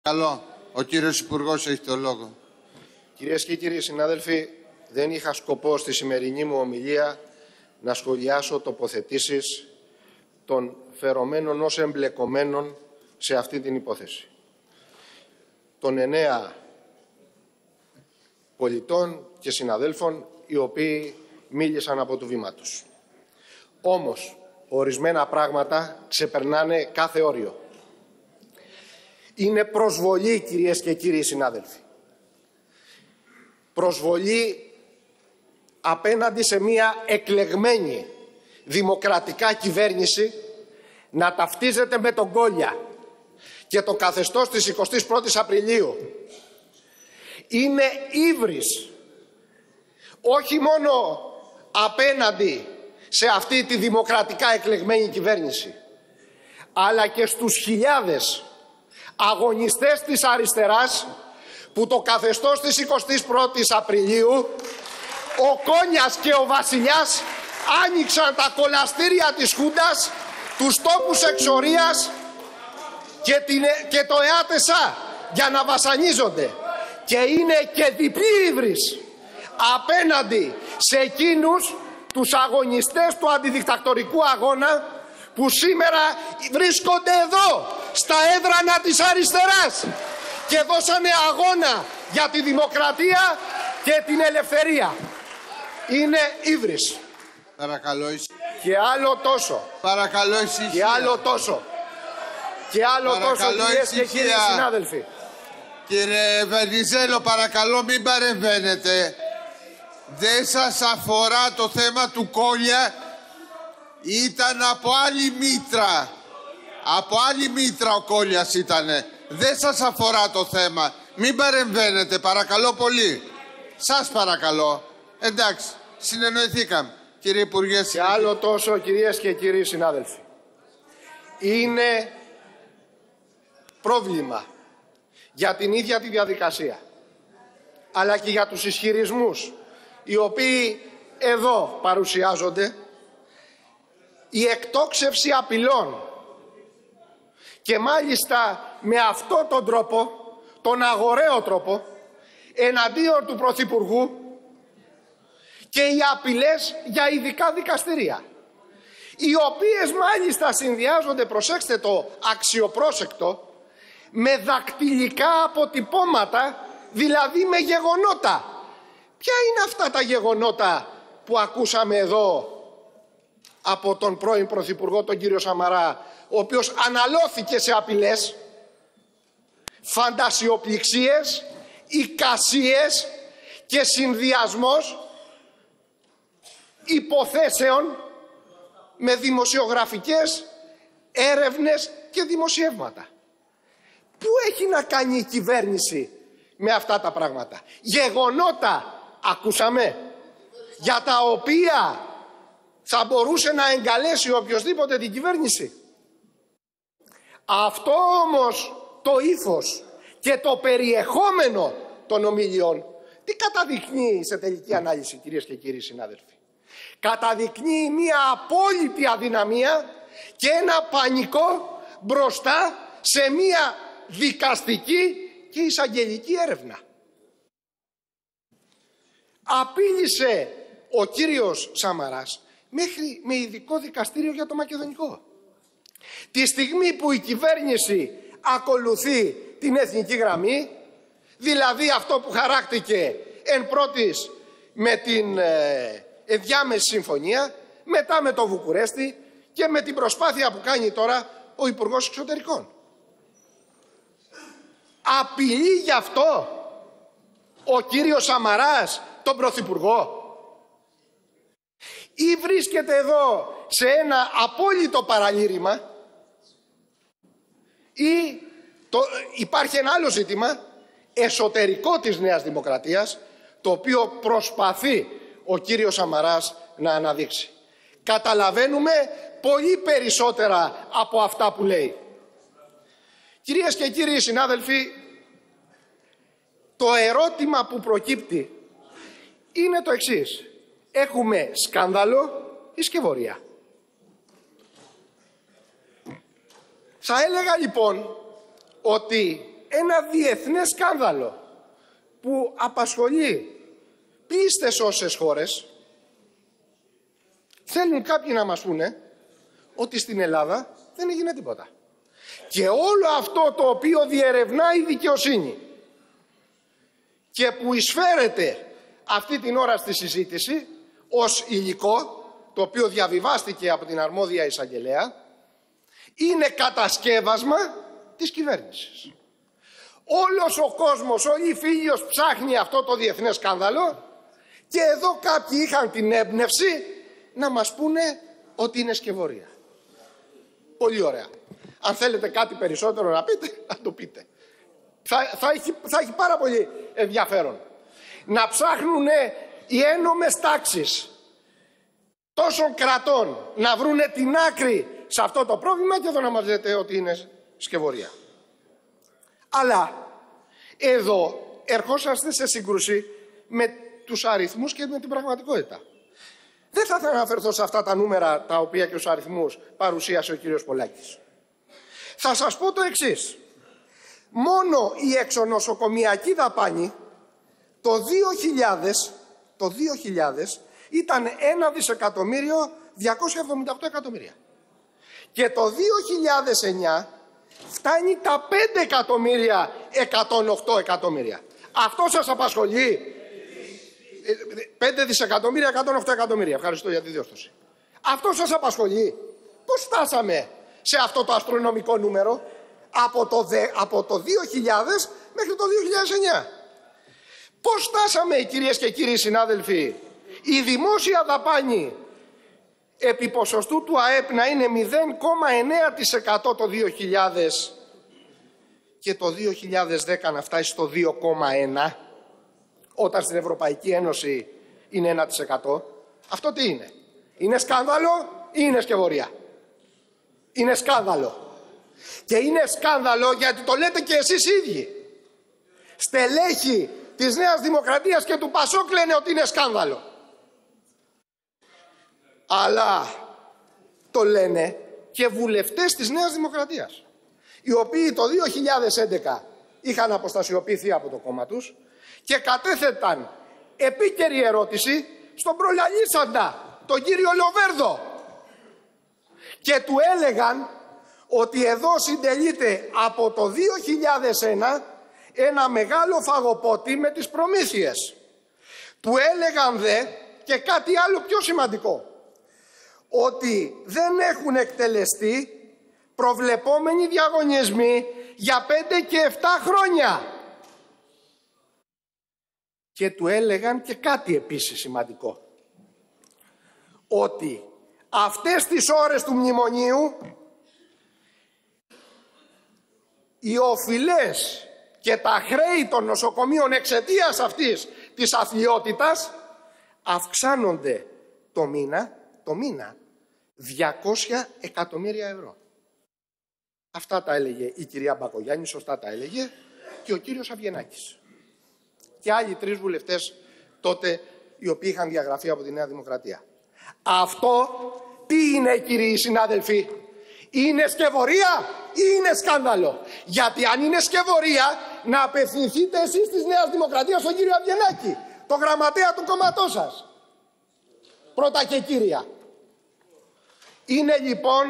Καλό. Ο κύριος Υπουργός έχει το λόγο. Κυρίες και κύριοι συνάδελφοι, δεν είχα σκοπό στη σημερινή μου ομιλία να σχολιάσω τοποθετήσεις των φερομένων ως εμπλεκομένων σε αυτή την υπόθεση. Των 9 πολιτών και συναδέλφων οι οποίοι μίλησαν από το βήμα τους. Όμως, ορισμένα πράγματα ξεπερνάνε κάθε όριο. Είναι προσβολή, κυρίες και κύριοι συνάδελφοι. Προσβολή απέναντι σε μια εκλεγμένη δημοκρατικά κυβέρνηση να ταυτίζεται με τον Κόλια και το καθεστώς της 21ης Απριλίου. Είναι ύβρις όχι μόνο απέναντι σε αυτή τη δημοκρατικά εκλεγμένη κυβέρνηση, αλλά και στους χιλιάδες αγωνιστές της αριστεράς που το καθεστώς της 21ης Απριλίου, ο Κόνιας και ο Βασιλιάς άνοιξαν τα κολαστήρια της Χούντας, τους τόπους εξορίας και το ΕΑΤΕΣΑ για να βασανίζονται. Και είναι και διπλή ύβρις απέναντι σε εκείνους τους αγωνιστές του αντιδικτακτορικού αγώνα που σήμερα βρίσκονται εδώ στα έδρανα της αριστεράς και δώσανε αγώνα για τη δημοκρατία και την ελευθερία. Είναι ύβρις. Παρακαλώ, και άλλο τόσο. Παρακαλώ, ησυχία. Και άλλο τόσο. Και άλλο τόσο, κυρίες και κύριοι συνάδελφοι. Κύριε Βενιζέλο, παρακαλώ μην παρεμβαίνετε. Δεν σας αφορά το θέμα του Κόλια. Ήταν από άλλη μήτρα. Από άλλη μήτρα ο Κόλιας ήτανε. Δεν σας αφορά το θέμα. Μην παρεμβαίνετε, παρακαλώ πολύ. Σας παρακαλώ. Εντάξει, συνεννοηθήκαμε. Κύριε Υπουργέ. Και άλλο τόσο, κυρίες και κύριοι συνάδελφοι. Είναι πρόβλημα για την ίδια τη διαδικασία, αλλά και για τους ισχυρισμούς οι οποίοι εδώ παρουσιάζονται, η εκτόξευση απειλών και μάλιστα με αυτόν τον τρόπο, τον αγοραίο τρόπο, εναντίον του Πρωθυπουργού και οι απειλές για ειδικά δικαστηρία, οι οποίες μάλιστα συνδυάζονται, προσέξτε το αξιοπρόσεκτο, με δακτυλικά αποτυπώματα, δηλαδή με γεγονότα. Ποια είναι αυτά τα γεγονότα που ακούσαμε εδώ από τον πρώην Πρωθυπουργό, τον κύριο Σαμαρά, ο οποίος αναλώθηκε σε απειλές, φαντασιοπληξίες, εικασίες και συνδυασμός υποθέσεων με δημοσιογραφικές έρευνες και δημοσιεύματα. Πού έχει να κάνει η κυβέρνηση με αυτά τα πράγματα? Γεγονότα ακούσαμε, για τα οποία θα μπορούσε να εγκαλέσει οποιοσδήποτε την κυβέρνηση. Αυτό όμως το ύφος και το περιεχόμενο των ομιλιών τι καταδεικνύει σε τελική ανάλυση, κυρίες και κύριοι συνάδελφοι? Καταδεικνύει μια απόλυτη αδυναμία και ένα πανικό μπροστά σε μια δικαστική και εισαγγελική έρευνα. Απείλησε ο κύριος Σαμαράς μέχρι με ειδικό δικαστήριο για το μακεδονικό. Τη στιγμή που η κυβέρνηση ακολουθεί την εθνική γραμμή, δηλαδή αυτό που χαράκτηκε εν πρώτης με την ενδιάμεση συμφωνία, μετά με το Βουκουρέστι και με την προσπάθεια που κάνει τώρα ο Υπουργός Εξωτερικών. Απειλεί γι' αυτό ο κύριος Σαμαράς τον Πρωθυπουργό? Ή βρίσκεται εδώ σε ένα απόλυτο παραλήρημα, ή υπάρχει ένα άλλο ζήτημα εσωτερικό της Νέας Δημοκρατίας, το οποίο προσπαθεί ο κύριος Σαμαράς να αναδείξει. Καταλαβαίνουμε πολύ περισσότερα από αυτά που λέει. Κυρίες και κύριοι συνάδελφοι, το ερώτημα που προκύπτει είναι το εξής. Έχουμε σκάνδαλο ή σκευωρία? Θα έλεγα λοιπόν ότι ένα διεθνές σκάνδαλο που απασχολεί πλήστες όσες χώρες. Θέλουν κάποιοι να μας πούνε ότι στην Ελλάδα δεν έγινε τίποτα. Και όλο αυτό το οποίο διερευνά η δικαιοσύνη και που εισφέρεται αυτή την ώρα στη συζήτηση ως υλικό, το οποίο διαβιβάστηκε από την αρμόδια εισαγγελέα, είναι κατασκεύασμα της κυβέρνησης. Όλος ο κόσμος, όλη η φίλιος ψάχνει αυτό το διεθνές σκάνδαλο και εδώ κάποιοι είχαν την έμπνευση να μας πούνε ότι είναι σκευωρία. Πολύ ωραία. Αν θέλετε κάτι περισσότερο να πείτε, να το πείτε. Θα έχει πάρα πολύ ενδιαφέρον. Να ψάχνουν οι ένομες τάξεις τόσων κρατών να βρούνε την άκρη σε αυτό το πρόβλημα και εδώ να μας λέτε ότι είναι σκευωρία. Αλλά εδώ ερχόσαστε σε σύγκρουση με τους αριθμούς και με την πραγματικότητα. Δεν θα αναφερθώ σε αυτά τα νούμερα τα οποία και τους αριθμούς παρουσίασε ο κύριος Πολάκης. Θα σας πω το εξής. Μόνο η εξονοσοκομιακή δαπάνη το 2000 ήταν 1.278 εκατομμύρια. Και το 2009 φτάνει τα 5.108 εκατομμύρια. Αυτό σας απασχολεί? 5 δισεκατομμύρια, 108 εκατομμύρια. Ευχαριστώ για τη διόρθωση. Αυτό σας απασχολεί? Πώς φτάσαμε σε αυτό το αστρονομικό νούμερο από το 2000 μέχρι το 2009? Πώς φτάσαμε, κυρίες και κύριοι συνάδελφοι, η δημόσια δαπάνη επί ποσοστού του ΑΕΠ να είναι 0,9% το 2000 και το 2010 να φτάσει στο 2,1%, όταν στην Ευρωπαϊκή Ένωση είναι 1%. Αυτό τι είναι? Είναι σκάνδαλο ή είναι σκευωρία? Είναι σκάνδαλο. Και είναι σκάνδαλο γιατί το λέτε και εσείς οι ίδιοι. Στελέχη της Νέας Δημοκρατίας και του Πασόκ λένε ότι είναι σκάνδαλο. Αλλά το λένε και βουλευτές της Νέας Δημοκρατίας, οι οποίοι το 2011 είχαν αποστασιοποιηθεί από το κόμμα τους και κατέθεταν επίκαιρη ερώτηση στον προλαλήσαντα, τον κύριο Λοβέρδο, και του έλεγαν ότι εδώ συντελείται από το 2001 ένα μεγάλο φαγοπότη με τις προμήθειες. Του έλεγαν δε και κάτι άλλο πιο σημαντικό, ότι δεν έχουν εκτελεστεί προβλεπόμενοι διαγωνισμοί για 5 και 7 χρόνια. Και του έλεγαν και κάτι επίσης σημαντικό, ότι αυτές τις ώρες του μνημονίου οι οφειλές και τα χρέη των νοσοκομείων εξαιτίας αυτής της αθλιότητας αυξάνονται το μήνα 200 εκατομμύρια ευρώ. Αυτά τα έλεγε η κυρία Μπακογιάννη, σωστά τα έλεγε, και ο κύριος Αβγενάκης. Και άλλοι 3 βουλευτές τότε, οι οποίοι είχαν διαγραφεί από τη Νέα Δημοκρατία. Αυτό τι είναι, κύριοι συνάδελφοι? Είναι σκευωρία ή είναι σκάνδαλο? Γιατί αν είναι σκευωρία, να απευθυνθείτε εσείς της Νέας Δημοκρατίας στον κύριο Αβγενάκη, το γραμματέα του κόμματός σας. Πρώτα και κύρια. Είναι λοιπόν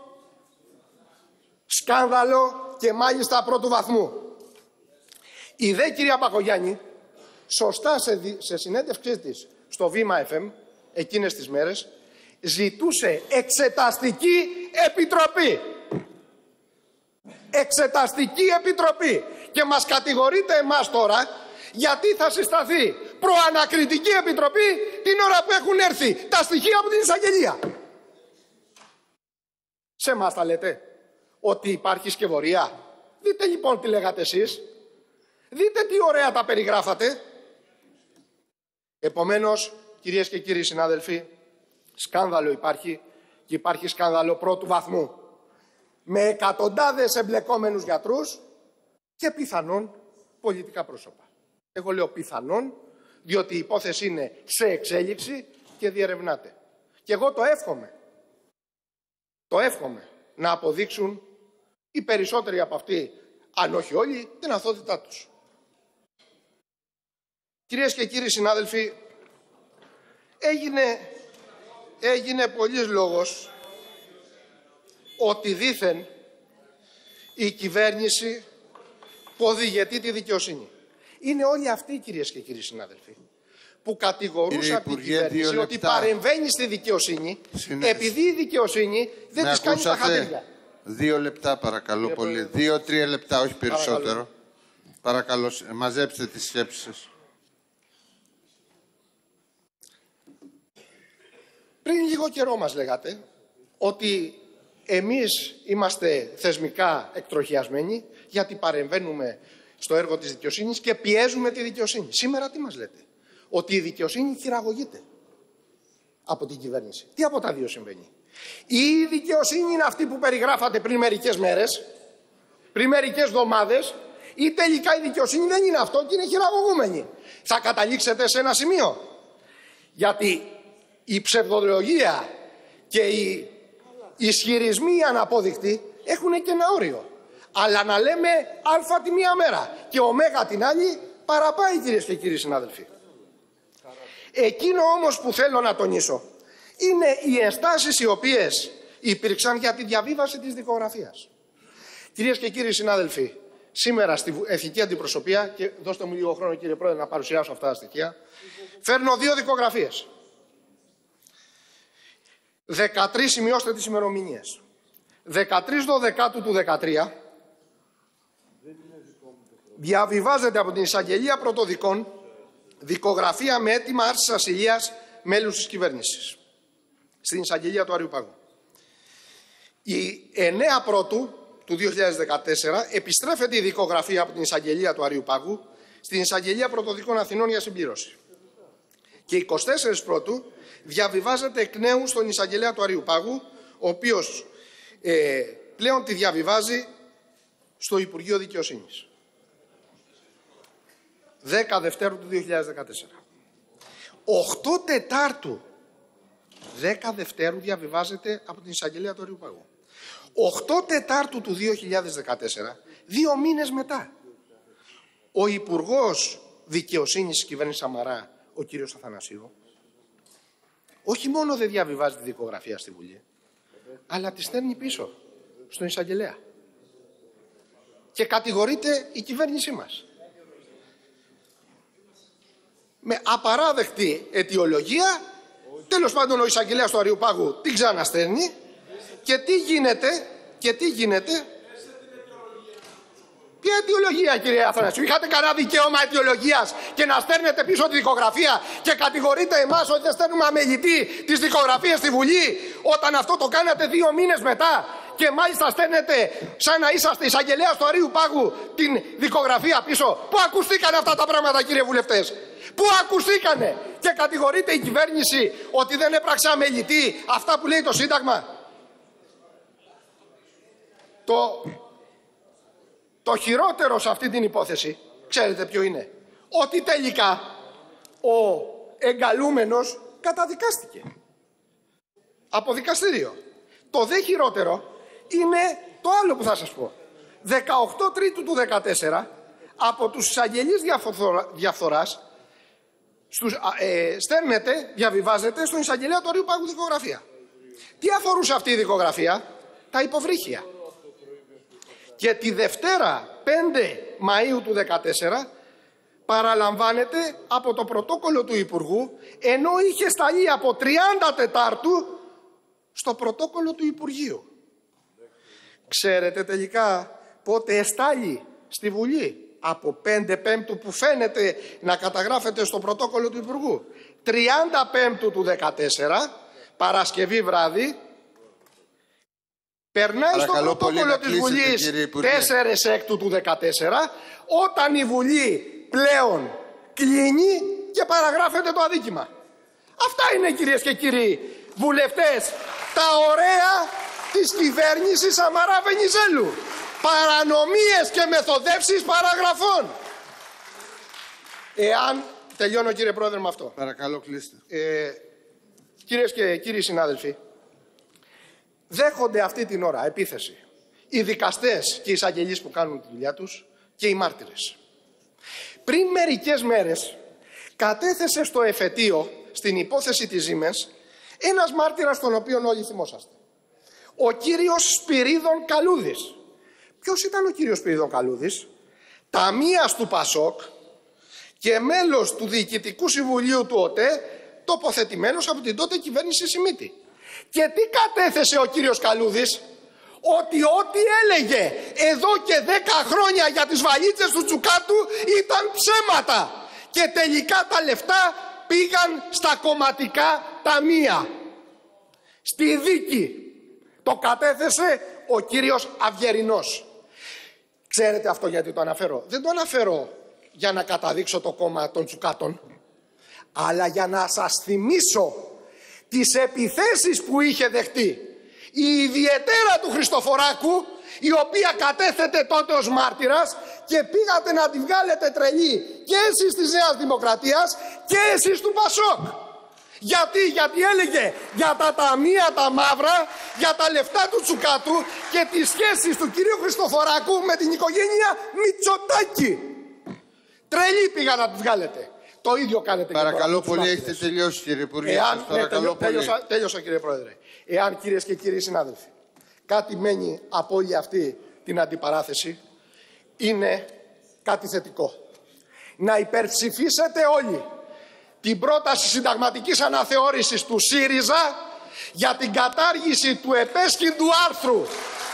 σκάνδαλο και μάλιστα πρώτου βαθμού. Η δε κυρία Μπακογιάννη σωστά σε συνέντευξή της στο Βήμα FM εκείνες τις μέρες ζητούσε εξεταστική επιτροπή. Εξεταστική επιτροπή. Και μας κατηγορείτε εμάς τώρα γιατί θα συσταθεί προανακριτική επιτροπή την ώρα που έχουν έρθει τα στοιχεία από την εισαγγελία. Σε εμάς τα λέτε ότι υπάρχει σκευωρία? Δείτε λοιπόν τι λέγατε εσείς. Δείτε τι ωραία τα περιγράφατε. Επομένως, κυρίες και κύριοι συνάδελφοι, σκάνδαλο υπάρχει και υπάρχει σκάνδαλο πρώτου βαθμού. Με εκατοντάδες εμπλεκόμενους γιατρούς και πιθανόν πολιτικά πρόσωπα. Εγώ λέω πιθανόν, διότι η υπόθεση είναι σε εξέλιξη και διερευνάται. Και εγώ το εύχομαι. Το εύχομαι να αποδείξουν οι περισσότεροι από αυτοί αν όχι όλοι, την αθωότητά τους. Κυρίες και κύριοι συνάδελφοι, έγινε πολλής λόγος ότι δήθεν η κυβέρνηση οδηγετεί τη δικαιοσύνη. Είναι όλοι αυτοί, κυρίες και κύριοι συνάδελφοι, που κατηγορούσαν την κυβέρνηση ότι παρεμβαίνει στη δικαιοσύνη επειδή η δικαιοσύνη δεν της κάνει τα χατήρια. 2 λεπτά παρακαλώ πολύ. 2-3 λεπτά, όχι περισσότερο. Παρακαλώ, μαζέψτε τις σκέψεις σας. Πριν λίγο καιρό μας λέγατε ότι εμείς είμαστε θεσμικά εκτροχιασμένοι γιατί παρεμβαίνουμε στο έργο της δικαιοσύνης και πιέζουμε τη δικαιοσύνη. Σήμερα τι μας λέτε? Ότι η δικαιοσύνη χειραγωγείται από την κυβέρνηση. Τι από τα δύο συμβαίνει? Ή η δικαιοσύνη είναι αυτή που περιγράφατε πριν μερικές μέρες, πριν μερικές εβδομάδες, ή τελικά η δικαιοσύνη δεν είναι αυτό και είναι χειραγωγούμενη. Θα καταλήξετε σε ένα σημείο. Γιατί η ψευδολογία και οι ισχυρισμοί αναπόδεικτοι έχουν και ένα όριο. Αλλά να λέμε α τη μία μέρα και ω την άλλη παραπάει, κυρίες και κύριοι συνάδελφοι. Εκείνο όμως που θέλω να τονίσω είναι οι ενστάσεις οι οποίες υπήρξαν για τη διαβίβαση της δικογραφίας. Κυρίες και κύριοι συνάδελφοι, σήμερα στη εθνική αντιπροσωπεία, και δώστε μου λίγο χρόνο κύριε Πρόεδρε να παρουσιάσω αυτά τα στοιχεία, φέρνω 2 δικογραφίες. 13, σημειώστε τις ημερομηνίες. 13 Δεκάτου του 2013 διαβιβάζεται από την Εισαγγελία Πρωτοδικών δικογραφία με αίτημα άρσης ασυλίας μέλους της κυβέρνησης στην Εισαγγελία του Αριουπάγου. Η 9 Πρώτου του 2014 επιστρέφεται η δικογραφία από την Εισαγγελία του Αριουπάγου στην Εισαγγελία Πρωτοδικών Αθηνών για συμπλήρωση. Και 24 Πρώτου διαβιβάζεται εκ νέου στον Εισαγγελέα του Αριουπάγου, ο οποίος πλέον τη διαβιβάζει στο Υπουργείο Δικαιοσύνης. 10 Δευτέρου του 2014. 8 Τετάρτου 10 Δευτέρου διαβιβάζεται από την Εισαγγελία του Αριουπάγου. 8 Τετάρτου του 2014, 2 μήνες μετά, ο Υπουργός Δικαιοσύνης της κυβέρνησης Σαμαρά, ο κύριος Αθανασίου, όχι μόνο δεν διαβιβάζει τη δικογραφία στη Βουλή, αλλά τη στέλνει πίσω στον Εισαγγελέα. Και κατηγορείται η κυβέρνησή μας. Με απαράδεκτη αιτιολογία, τέλος πάντων ο Εισαγγελέας του Αριουπάγου την ξαναστέλνει και τι γίνεται. Ποια αιτιολογία, κύριε Αθανασίου? Είχατε κανένα δικαίωμα αιτιολογίας και να στέλνετε πίσω τη δικογραφία και κατηγορείτε εμάς ότι δεν στέλνουμε αμελητή τις δικογραφίες στη Βουλή, όταν αυτό το κάνατε 2 μήνες μετά και μάλιστα στέλνετε σαν να είσαστε εισαγγελέας του Αριουπάγου την δικογραφία πίσω? Πού ακουστήκανε αυτά τα πράγματα, κύριε βουλευτές? Πού ακουστήκανε? Και κατηγορείται η κυβέρνηση ότι δεν έπραξε αμελητή αυτά που λέει το Σύνταγμα. Το χειρότερο σε αυτή την υπόθεση, ξέρετε ποιο είναι? Ότι τελικά ο εγκαλούμενος καταδικάστηκε από δικαστήριο. Το δε χειρότερο είναι το άλλο που θα σας πω. 18 Τρίτου του 2014, από τους εισαγγελείς διαφθοράς, διαβιβάζεται στον εισαγγελέα του Αριουπάγου δικογραφία. Τι αφορούσε αυτή η δικογραφία? Τα υποβρύχια. Και τη Δευτέρα 5 Μαΐου του 2014 παραλαμβάνεται από το πρωτόκολλο του Υπουργού, ενώ είχε σταλεί από 30 Τετάρτου στο πρωτόκολλο του Υπουργείου. Ξέρετε τελικά πότε εστάλει στη Βουλή? Από 5 Πέμπτου που φαίνεται να καταγράφεται στο πρωτόκολλο του Υπουργού. 30 Πέμπτου του 2014, Παρασκευή βράδυ, περνάει στο πρωτόκολλο της Βουλής 4 Έκτου του 2014, όταν η Βουλή πλέον κλείνει και παραγράφεται το αδίκημα. Αυτά είναι, κυρίες και κύριοι βουλευτές, τα ωραία της κυβέρνησης Σαμαρά Βενιζέλου. Παρανομίες και μεθοδεύσεις παραγραφών. Τελειώνω, κύριε Πρόεδρε, με αυτό. Παρακαλώ, κλείστε. Κυρίες και κύριοι συνάδελφοι, δέχονται αυτή την ώρα επίθεση οι δικαστές και οι εισαγγελείς που κάνουν τη δουλειά τους και οι μάρτυρες. Πριν μερικές μέρες κατέθεσε στο εφετείο, στην υπόθεση της Siemens, ένας μάρτυρας τον οποίον όλοι θυμόσαστε. Ο κύριος Σπυρίδων Καλούδης. Ποιος ήταν ο κύριος Σπυρίδων Καλούδης? Ταμείας του Πασόκ και μέλος του Διοικητικού Συμβουλίου του ΟΤΕ, τοποθετημένος από την τότε κυβέρνηση Σιμίτη. Και τι κατέθεσε ο κύριος Καλούδης? Ότι ό,τι έλεγε εδώ και 10 χρόνια για τις βαλίτσες του Τσουκάτου ήταν ψέματα. Και τελικά τα λεφτά πήγαν στα κομματικά ταμεία. Στη δίκη το κατέθεσε ο κύριος Αυγερινός. Ξέρετε αυτό γιατί το αναφέρω? Δεν το αναφέρω για να καταδείξω το κόμμα των Τσουκάτων, αλλά για να σας θυμίσω τις επιθέσεις που είχε δεχτεί η ιδιαιτέρα του Χριστοφοράκου, η οποία κατέθετε τότε ως μάρτυρας και πήγατε να τη βγάλετε τρελή και εσείς της Νέας Δημοκρατίας και εσείς του Πασόκ. Γιατί έλεγε για τα ταμεία τα μαύρα, για τα λεφτά του Τσουκάτου και τις σχέσεις του κυρίου Χριστοφοράκου με την οικογένεια Μητσοτάκη. Τρελή πήγα να τη βγάλετε. Το ίδιο κάνετε. Παρακαλώ πολύ, έχετε τελειώσει κύριε Υπουργέ. Τέλειωσα κύριε Πρόεδρε. Εάν κυρίες και κύριοι συνάδελφοι, κάτι μένει από όλη αυτή την αντιπαράθεση, είναι κάτι θετικό. Να υπερψηφίσετε όλοι την πρόταση συνταγματικής αναθεώρησης του ΣΥΡΙΖΑ για την κατάργηση του επέσχυντου άρθρου,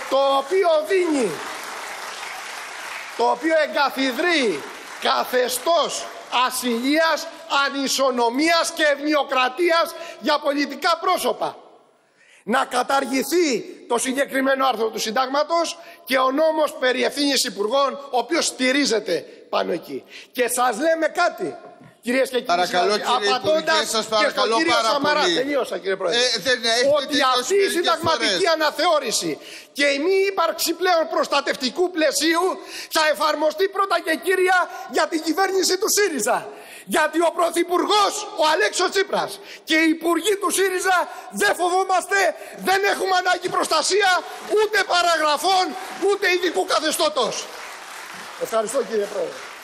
το οποίο εγκαθιδρύει καθεστώς ασυλίας, ανισονομίας και ευνοιοκρατίας για πολιτικά πρόσωπα. Να καταργηθεί το συγκεκριμένο άρθρο του Συντάγματος και ο νόμος περί ευθύνης υπουργών, ο οποίος στηρίζεται πάνω εκεί. Και σας λέμε κάτι, κυρίες και κύριοι, απαντώντας και στον κύριο Σαμαρά, τελείωσα κύριε Πρόεδρε, ότι αυτή η συνταγματική αναθεώρηση και η μη ύπαρξη πλέον προστατευτικού πλαισίου θα εφαρμοστεί πρώτα και κύρια για την κυβέρνηση του ΣΥΡΙΖΑ. Γιατί ο Πρωθυπουργός, ο Αλέξος Τσίπρας και οι υπουργοί του ΣΥΡΙΖΑ δεν φοβόμαστε, δεν έχουμε ανάγκη προστασία ούτε παραγραφών ούτε ειδικού καθεστώτος. Ευχαριστώ κύριε Πρόεδρε.